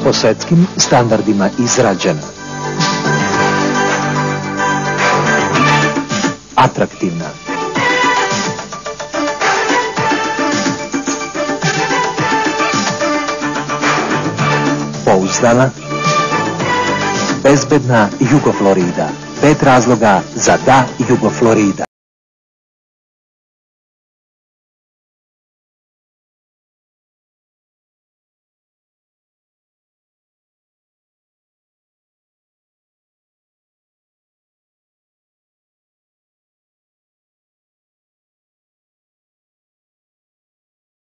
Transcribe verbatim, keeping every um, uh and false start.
po svetskim standardima izrađena. Atraktivna. Pouzdana. Bezbedna Jugoflorida. Pet razloga za da Jugoflorida.